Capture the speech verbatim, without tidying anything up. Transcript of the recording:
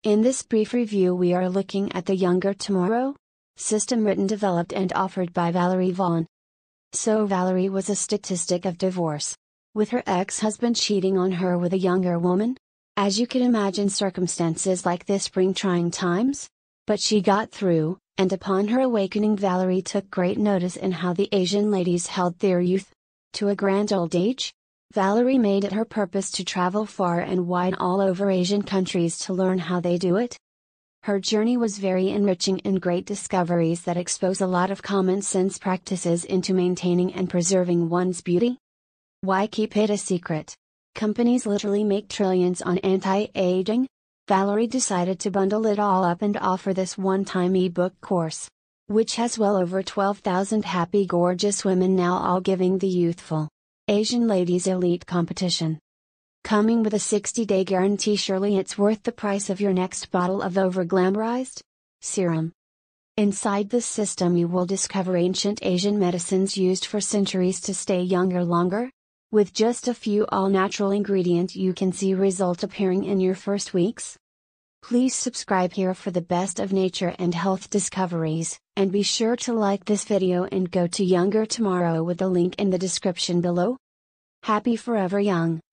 In this brief review we are looking at the Younger Tomorrow system written, developed and offered by Valerie Vaughn. So Valerie was a statistic of divorce, with her ex-husband cheating on her with a younger woman. As you can imagine, circumstances like this bring trying times. But she got through, and upon her awakening Valerie took great notice in how the Asian ladies held their youth to a grand old age. Valerie made it her purpose to travel far and wide all over Asian countries to learn how they do it. Her journey was very enriching and great discoveries that expose a lot of common sense practices into maintaining and preserving one's beauty. Why keep it a secret? Companies literally make trillions on anti-aging. Valerie decided to bundle it all up and offer this one-time ebook course, which has well over twelve thousand happy gorgeous women now, all giving the youthful Asian ladies elite competition. Coming with a sixty day guarantee, surely it's worth the price of your next bottle of over-glamorized serum. Inside this system you will discover ancient Asian medicines used for centuries to stay younger longer. With just a few all-natural ingredients you can see result appearing in your first weeks. Please subscribe here for the best of nature and health discoveries, and be sure to like this video and go to Younger Tomorrow with the link in the description below. Happy Forever Young!